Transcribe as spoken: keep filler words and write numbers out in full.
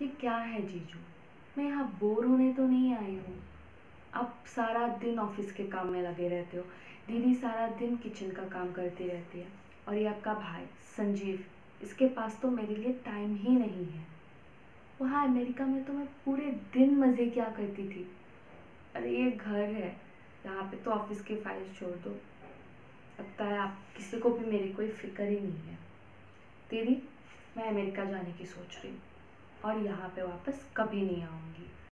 ये क्या है जीजू? मैं यहाँ बोर होने तो नहीं आई हूँ। आप सारा दिन ऑफिस के काम में लगे रहते हो, दीदी सारा दिन किचन का काम करती रहती है, और ये आपका भाई संजीव, इसके पास तो मेरे लिए टाइम ही नहीं है। वहाँ अमेरिका में तो मैं पूरे दिन मज़े क्या करती थी। अरे ये घर है, यहाँ पे तो ऑफिस की फाइल्स छोड़ दो, लगता है आप किसी को भी मेरी कोई फिक्र ही नहीं है। दीदी, मैं अमेरिका जाने की सोच रही हूँ और यहाँ पे वापस कभी नहीं आऊँगी।